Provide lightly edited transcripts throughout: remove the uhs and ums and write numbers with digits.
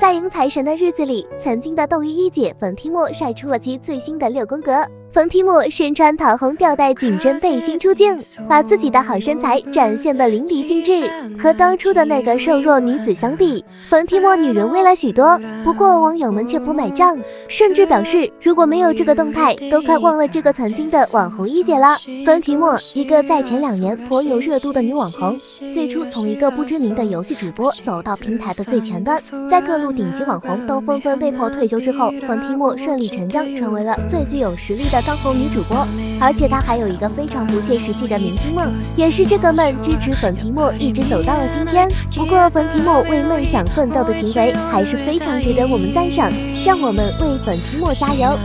在迎财神的日子里，曾经的斗鱼一姐冯提莫晒出了其最新的6宫格。冯提莫身穿桃红吊带紧身背心出镜，把自己的好身材展现得淋漓尽致。和当初的那个瘦弱女子相比，冯提莫女人味了许多。不过网友们却不买账，甚至表示如果没有这个动态，都快忘了这个曾经的网红一姐了。冯提莫，一个在前2年颇有热度的女网红，最初从一个不知名的游戏主播走到平台的最前端，在各路顶级网红都纷纷被迫退休之后，冯提莫顺理成章成为了最具有实力的当红女主播。而且她还有一个非常不切实际的明星梦，也是这个们支持冯提莫一直走到了今天。不过冯提莫为梦想奋斗的行为还是非常值得我们赞赏，让我们为冯提莫加油。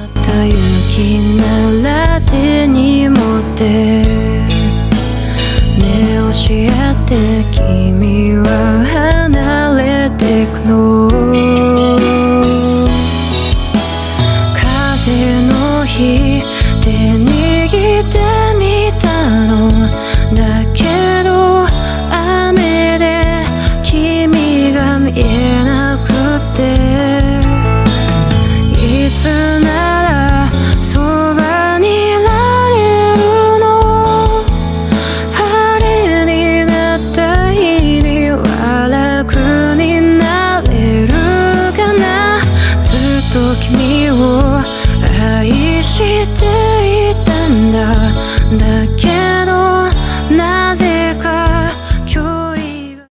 君を愛していたんだ